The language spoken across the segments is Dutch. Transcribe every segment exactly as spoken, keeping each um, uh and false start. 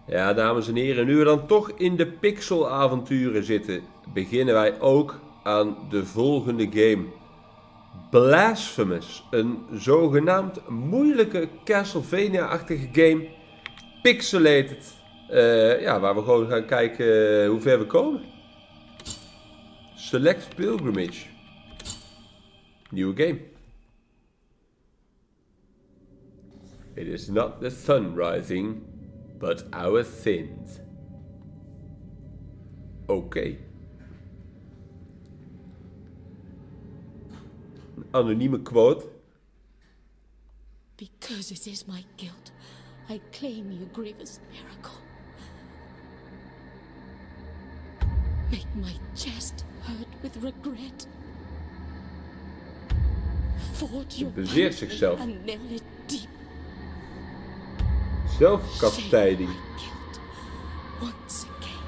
Ja, dames en heren, nu we dan toch in de pixelavonturen zitten, beginnen wij ook aan de volgende game. Blasphemous, een zogenaamd moeilijke Castlevania-achtige game, pixelated, uh, ja, waar we gewoon gaan kijken hoe ver we komen. Select Pilgrimage. Nieuwe game. It is not the sun rising, but our sins. Oké. Okay. Een anonieme quote. Because it is my guilt, I claim you grievous miracle. Make my chest hurt with regret. Forge your bezeert zichzelf. and nail it deep. Zelfkastijding. Once again.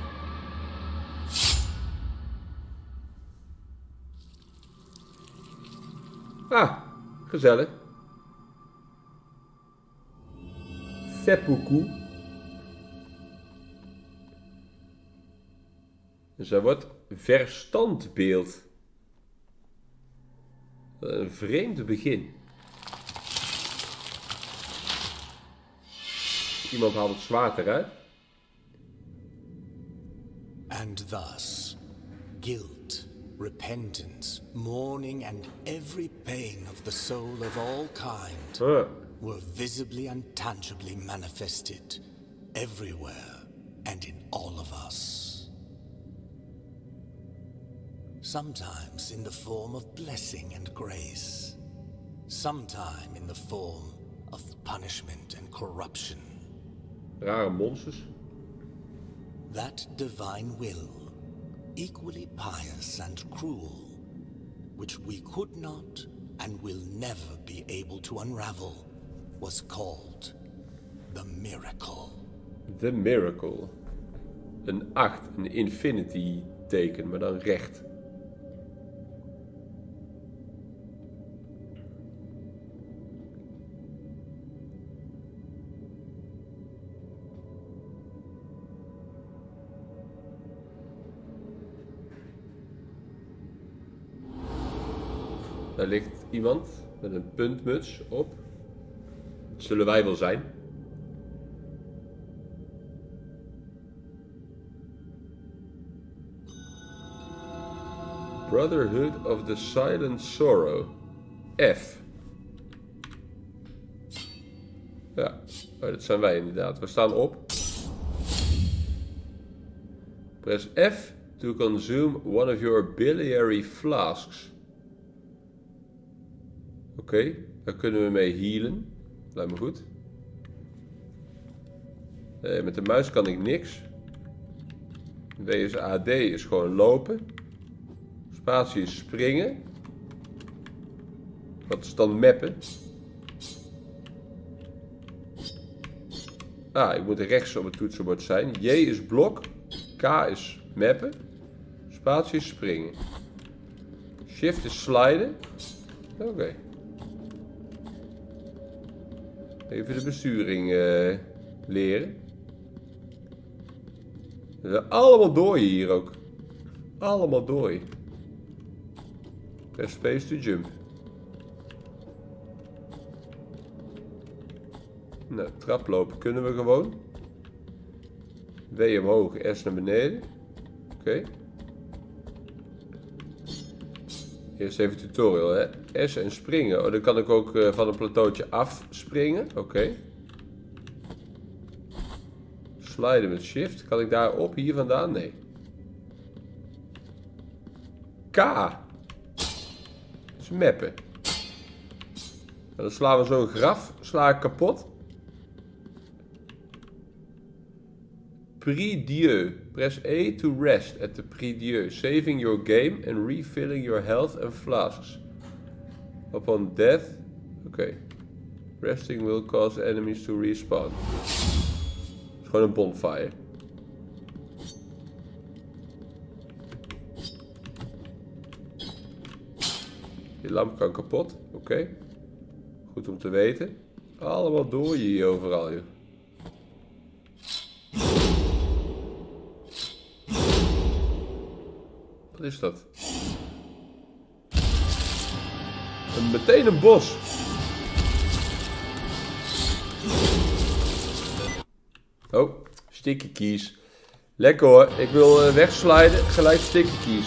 Ah, gezellig. Seppuku. Dus dat wordt verstandbeeld. Een vreemd begin. Iemand haalt het zwaard eruit. And thus, guilt, repentance, mourning, and every pain of the soul of all kind Huh. were visibly and tangibly manifested everywhere and in all of us. Sometimes in the form of blessing and grace, sometime in the form of punishment and corruption. Rare monsters. That divine will, equally pious and cruel, which we could not and will never be able to unravel, was called the miracle. The Miracle. Een acht, een infinity teken, maar dan recht. Daar ligt iemand met een puntmuts op. Dat zullen wij wel zijn. Brotherhood of the Silent Sorrow. F. Ja, oh, dat zijn wij inderdaad. We staan op. Press F to consume one of your biliary flasks. Oké, okay, daar kunnen we mee healen. Lijkt me goed. Nee, met de muis kan ik niks. W is A D is gewoon lopen. Spatie is springen. Wat is dan mappen? Ah, ik moet rechts op het toetsenbord zijn. J is blok. K is mappen. Spatie is springen. Shift is sliden. Oké. Okay. Even de besturing uh, leren. We zijn allemaal dooien hier ook. Allemaal dooien. Press space to jump. Nou, traplopen kunnen we gewoon. W omhoog, S naar beneden. Oké. Okay. Eerst even tutorial, hè. S en springen. Oh, dan kan ik ook uh, van een plateautje afspringen. Oké. Okay. Sliden met shift. Kan ik daar op? Hier vandaan? Nee. K. Dat is mappen. En dan slaan we zo'n graf. Sla ik kapot. Prie-dieu. Press A to rest at the prie-dieu. Saving your game and refilling your health and flasks. Upon death. Oké. Okay. Resting will cause enemies to respawn. Het is gewoon een bonfire. Die lamp kan kapot. Oké. Okay. Goed om te weten. Allemaal dooien hier overal, joh. Wat is dat? En meteen een bos. Oh, sticky keys. Lekker hoor. Ik wil uh, wegsliden. Gelijk sticky keys.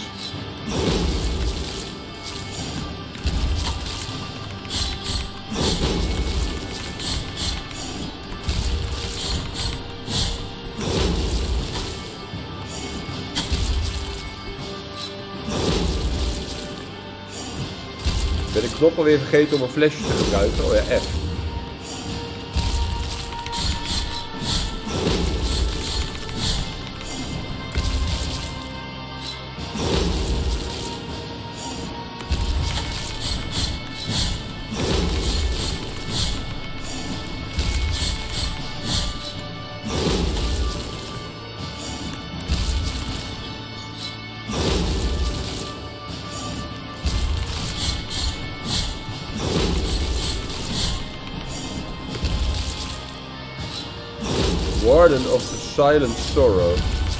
Ik ben de knop alweer vergeten om een flesje te gebruiken. Oh ja, F. Warden of the Silent Sorrow.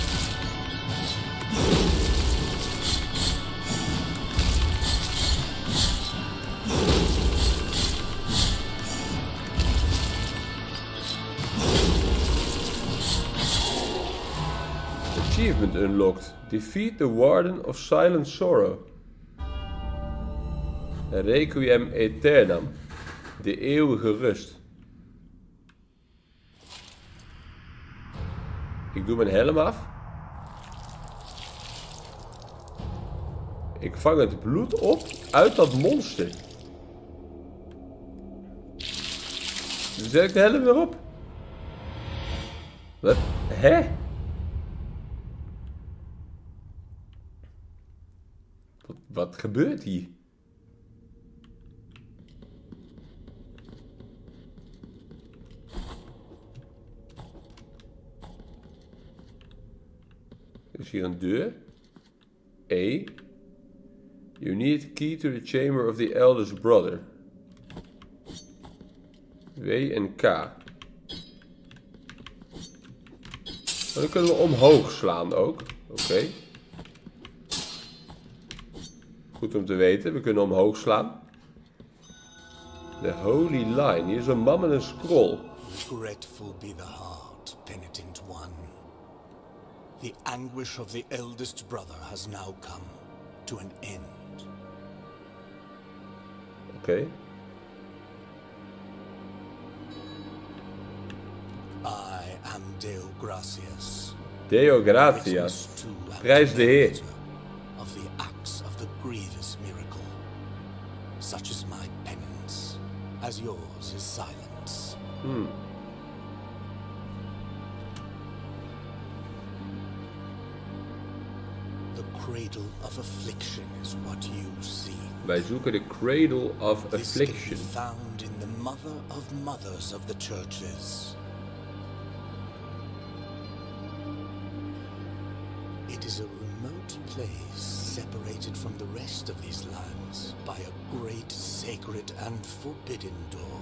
Achievement unlocked. Defeat the Warden of Silent Sorrow. Requiem Aeternam. De eeuwige rust. Ik doe mijn helm af. Ik vang het bloed op uit dat monster. Dus zet ik de helm weer op. Wat? Hè? Wat, wat gebeurt hier? Er is hier een deur. E. You need key to the chamber of the eldest brother. W en K. En dan kunnen we omhoog slaan ook. Oké. Okay. Goed om te weten. We kunnen omhoog slaan. The Holy Line. Hier is een man met een scroll. Regretful be the heart, penitent one. The anguish of the eldest brother has now come to an end. Oké. Okay. I am Deo Gratias. Deo Gratias. Prijs de Heer. Of the acts of the grievous miracle. Such is my penance, as yours is silence. Hmm. Cradle of affliction is what you see. Wij zoeken de Cradle of Affliction. This can be found in the mother of mothers of the churches. It is a remote place separated from the rest of these lands by a great sacred and forbidden door.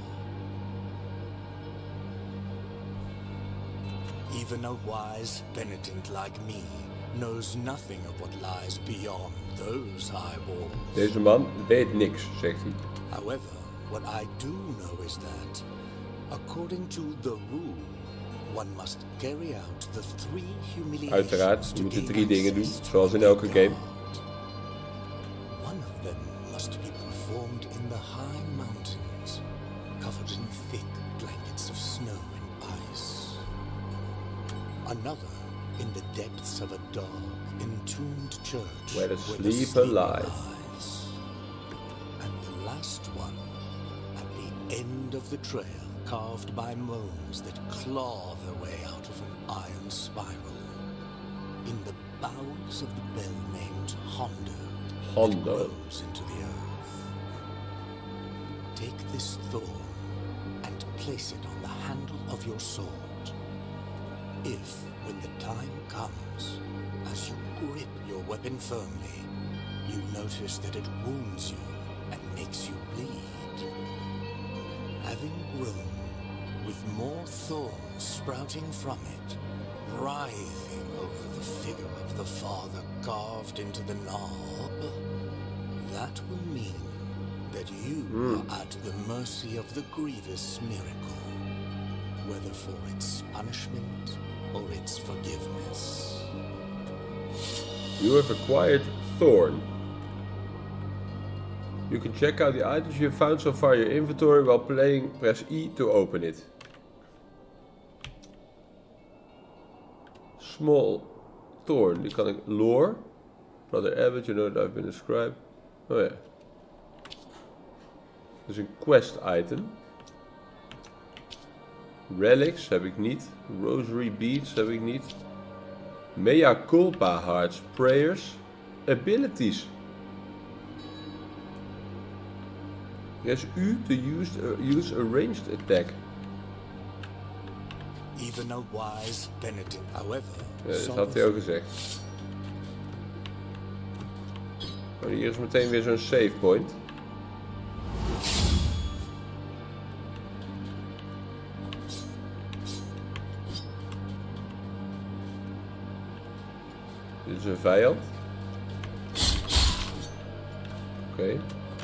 Even a wise penitent like me knows nothing of what lies beyond those high walls. Deze man weet niks, zegt hij. However, what I do know is that, according to the rule, one must carry out the three humiliations. Uiteraard, je moet de drie dingen doen, zoals in elke game. One of them must be performed in the high mountains, covered in thick blankets of snow and ice. Another in the depths of a dark, entombed church where the where sleeper, the sleeper lies. lies. And the last one at the end of the trail, carved by moans that claw their way out of an iron spiral, in the bowels of the bell named Hondo, Hondo. that grows into the earth. Take this thorn and place it on the handle of your sword. If, when the time comes, as you grip your weapon firmly, you notice that it wounds you and makes you bleed, having grown with more thorns sprouting from it, writhing over the figure of the father carved into the knob, that will mean that you mm. are at the mercy of the grievous miracle, whether for its punishment or its forgiveness. You have acquired Thorn. You can check out the items you have found so far in your inventory while playing. Press E to open it. Small Thorn. Die kan ik... Lore. Brother Abbott, you know that I've been described. Oh ja. Dat is een quest item. Relics heb ik niet. Rosary beads heb ik niet. Mea culpa hearts. Prayers. Abilities. Press U to use, uh, use a ranged attack. Even a wise penitent, however. Ja, dat had hij ook gezegd. Maar hier is meteen weer zo'n save point. Dit is een vijand. Oké. Okay.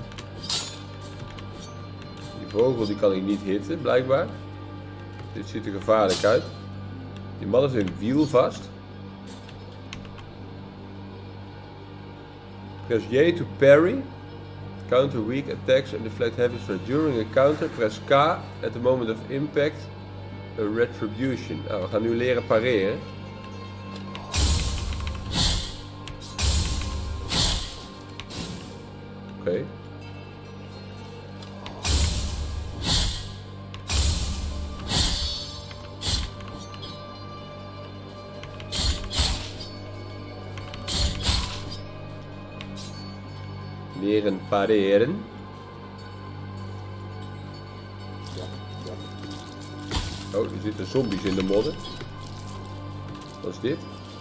Die vogel die kan ik niet hitten, blijkbaar. Dit ziet er gevaarlijk uit. Die man heeft een wiel vast. Press J to parry. Counter weak attacks and deflect heavy strike. During a counter, press K at the moment of impact. A retribution. Nou, we gaan nu leren pareren. Oké. Okay. Leren pareren. Oh, er zitten zombies in de modder. Wat is dit?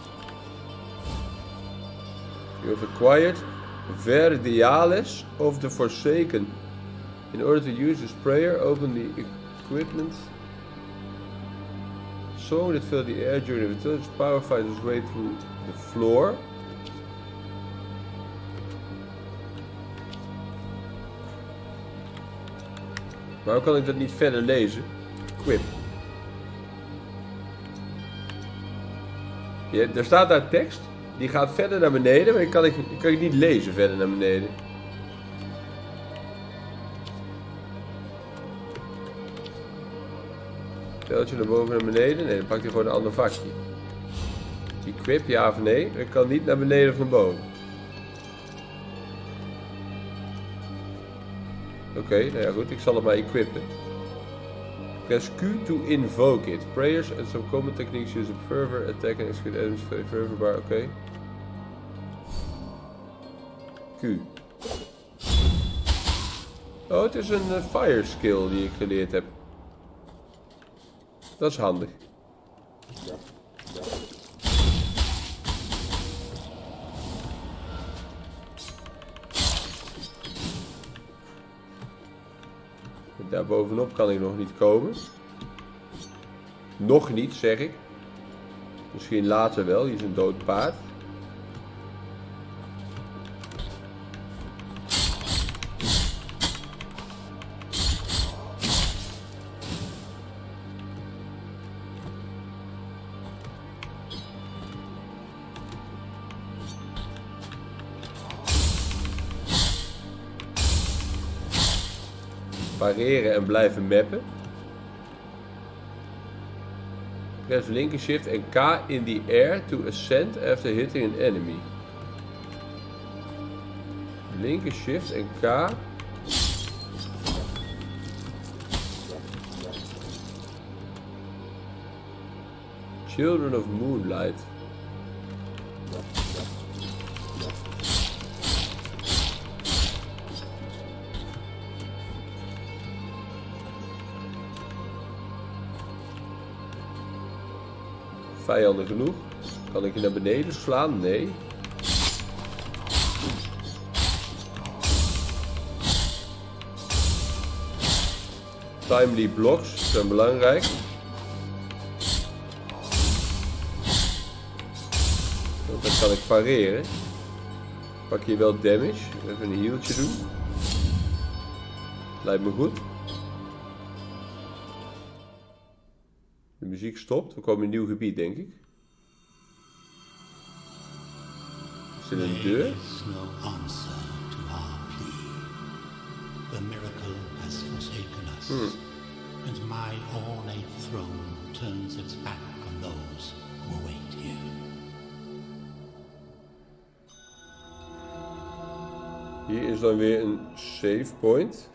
You have acquired Verdiales of the Forsaken. In order to use this prayer, open the equipment. Song that filled the air during the village. Power finds its way through the floor. Waarom kan ik dat niet verder lezen? Equip. Ja, er staat daar tekst. Die gaat verder naar beneden, maar ik kan, ik, ik kan het niet lezen verder naar beneden. Steltje naar boven naar beneden. Nee, dan pakt hij gewoon een ander vakje. Equip, ja of nee? Ik kan niet naar beneden of naar boven. Oké, okay, nou ja goed, ik zal het maar equippen. Press Q to invoke it. Prayers and some common techniques use a fervor, attack and execute enemies for a fervor bar, oké. Okay. Q. Oh, het is een uh, fire skill die ik geleerd heb. Dat is handig. Daar bovenop kan ik nog niet komen. Nog niet, zeg ik. Misschien later wel, hier is een dood paard. Pareren en blijven mappen. Press linker shift en K in the air to ascend after hitting an enemy. Linker shift en K. Children of Moonlight. Vijanden genoeg. Kan ik je naar beneden slaan? Nee. Timely blocks zijn belangrijk. Want dan kan ik pareren. Pak hier wel damage. Even een healtje doen. Lijkt me goed. De muziek stopt. We komen in een nieuw gebied, denk ik. Is er een deur? The miracle has forsaken us, Hmm. and my ornate throne turns its back on those who await here. Hier is dan weer een save point.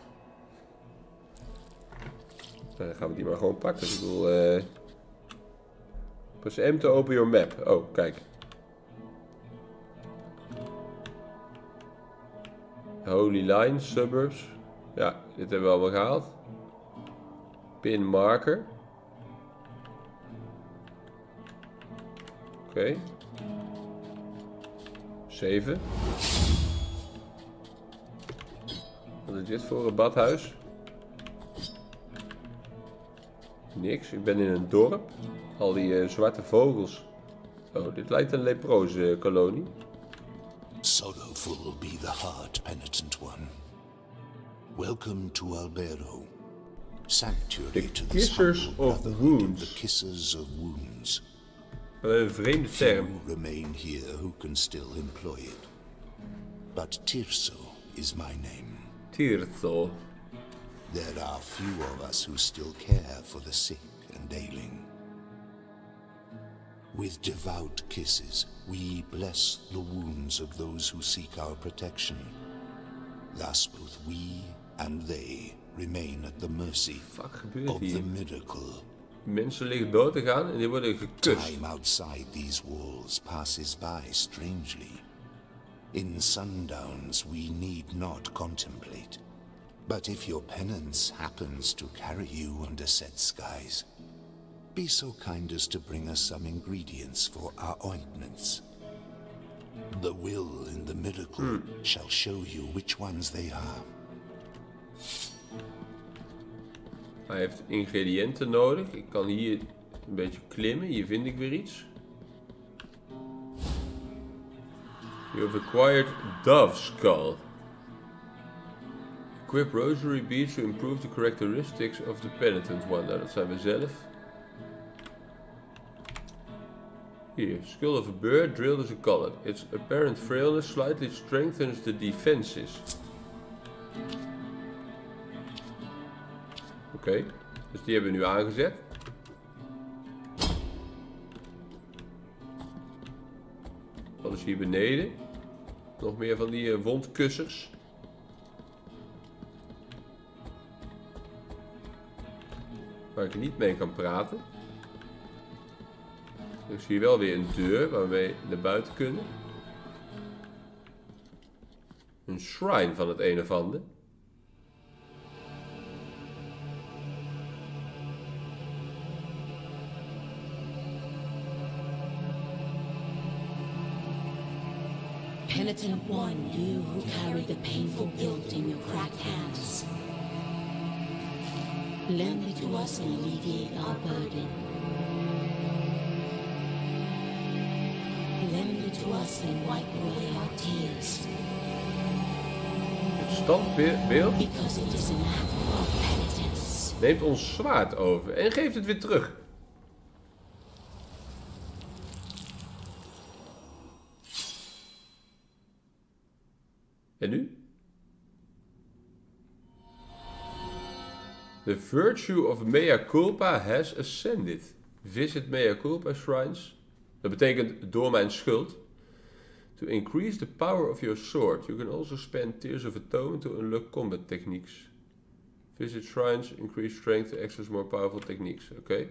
Nou, dan gaan we die maar gewoon pakken. Ik bedoel, uh... press M to open your map. Oh, kijk. Holy Line, Suburbs. Ja, dit hebben we allemaal gehaald. Pin marker. Oké. Okay. zeven. Wat is dit voor een badhuis? Niks. Ik ben in een dorp. Al die uh, zwarte vogels. Oh, dit lijkt een leproze kolonie. Sorrowful be the heart, penitent one. Welcome to Albero, sanctuary to the Kissers of Wounds. The Kissers of Wounds. Een vreemde term. Few remain here who can still employ it. But Tirso is my name. Tirso. There are few of us who still care for the sick and ailing. With devout kisses, we bless the wounds of those who seek our protection. Thus both we and they remain at the mercy Fuck gebeurt of the hier? miracle. Mensen liggen dood te gaan en die worden gekust. Time outside these walls passes by strangely. In sundowns we need not contemplate. But if your penance happens to carry you under set skies, be so kind as to bring us some ingredients for our ointments. The will in the miracle Hmm. shall show you which ones they are. Hij heeft ingrediënten nodig. Ik kan hier een beetje klimmen. Hier vind ik weer iets. You have acquired Dove Skull. Equip Rosary Beads to improve the characteristics of the penitent one. Nou, dat zijn we zelf. Here, skull of a bird drilled as a collar. Its apparent frailness slightly strengthens the defenses. Oké, okay, dus die hebben we nu aangezet. Wat is hier beneden? Nog meer van die uh, wondkussers. Waar ik niet mee kan praten. Ik zie wel weer een deur waarmee we naar buiten kunnen. Een shrine van het een of ander. Penitent one, you who carry the painful guilt in your cracked hands. Lend it to us and alleviate our burden. Lend it to us and wipe away our tears. Het standbeeld Because it is an act of penitence. neemt ons zwaard over en geeft het weer terug. En nu? The virtue of mea culpa has ascended. Visit mea culpa shrines. Dat betekent door mijn schuld. To increase the power of your sword. You can also spend Tears of Atonement to unlock combat techniques. Visit shrines, increase strength to access more powerful techniques. Oké. Okay.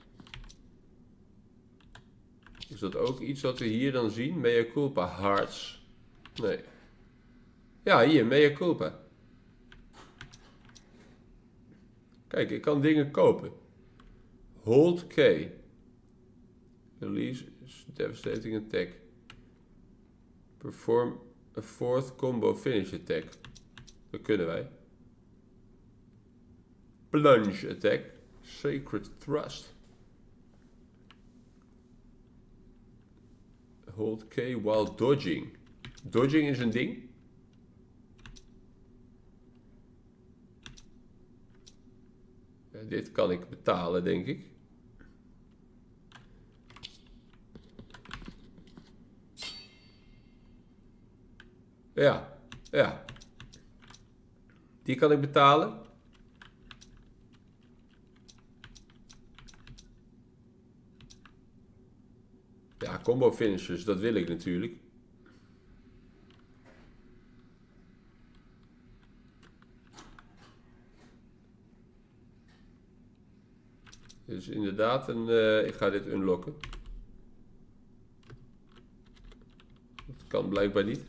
Is dat ook iets wat we hier dan zien? Mea culpa hearts. Nee. Ja, hier, mea culpa. Kijk, ik kan dingen kopen. Hold K. Release devastating attack. Perform a fourth combo finish attack. Dat kunnen wij. Plunge attack. Sacred thrust. Hold K while dodging. Dodging is een ding. Ja, dit kan ik betalen, denk ik. Ja, ja. Die kan ik betalen. Ja, combo finishers, dat wil ik natuurlijk. Dus inderdaad, een, uh, ik ga dit unlocken. Dat kan blijkbaar niet.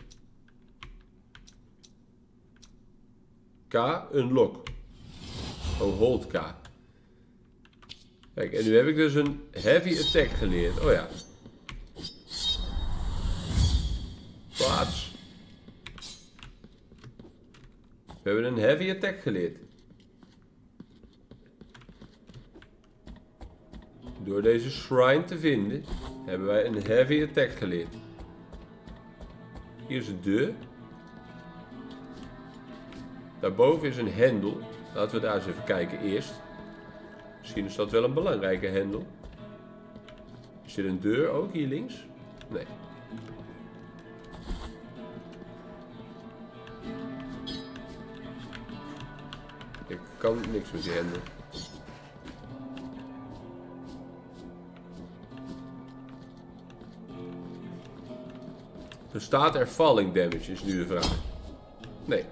K, unlock. Oh, hold K. Kijk, en nu heb ik dus een heavy attack geleerd. Oh ja. Plaats. We hebben een heavy attack geleerd. Door deze shrine te vinden, hebben wij een heavy attack geleerd. Hier is een deur. Daarboven is een hendel. Laten we daar eens even kijken eerst. Misschien is dat wel een belangrijke hendel. Is er een deur ook hier links? Nee. Ik kan niks met die hendel. Bestaat er falling damage, is nu de vraag. Nee.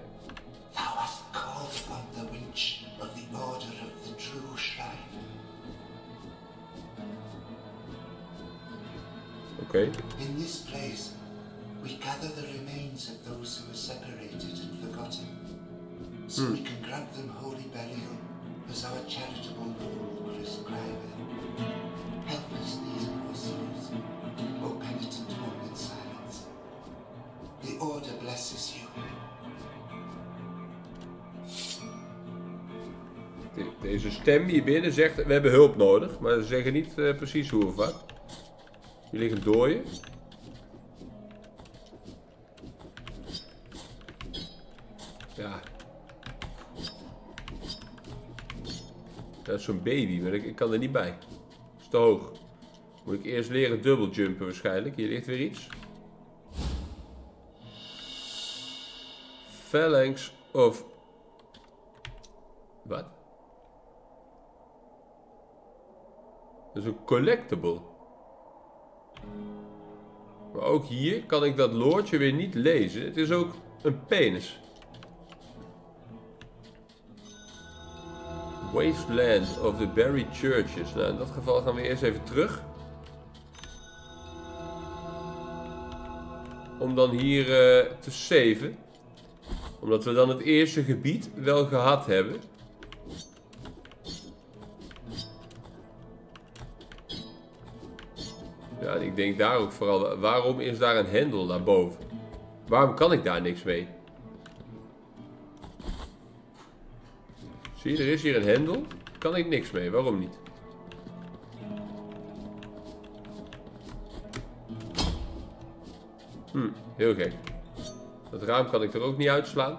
Okay. In this place, we gather the remains of those who were separated and forgotten, so hmm. we can grant them holy burial as our charitable rule prescribeth. Help us, these poor souls, O penitent one in silence. The Order blesses you. De deze stem hier binnen zegt, we hebben hulp nodig, maar ze zeggen niet uh, precies hoe of wat. Hier liggen dooien. Ja. Dat is zo'n baby, maar ik, ik kan er niet bij. Dat is te hoog. Moet ik eerst leren dubbeljumpen waarschijnlijk. Hier ligt weer iets. Phalanx of... Wat? Dat is een collectible. Maar ook hier kan ik dat loortje weer niet lezen. Het is ook een penis. Wasteland of the Buried Churches. Nou, in dat geval gaan we eerst even terug. Om dan hier uh, te saven. Omdat we dan het eerste gebied wel gehad hebben. Ja, ik denk daar ook vooral, waarom is daar een hendel daarboven? Waarom kan ik daar niks mee? Zie je, er is hier een hendel. Kan ik niks mee, waarom niet? Hm, heel gek. Dat raam kan ik er ook niet uitslaan.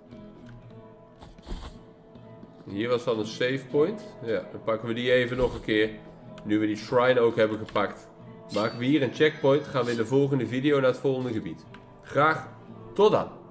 Hier was dan een save point. Ja, dan pakken we die even nog een keer. Nu we die shrine ook hebben gepakt. Maken we hier een checkpoint, gaan we in de volgende video naar het volgende gebied. Graag tot dan!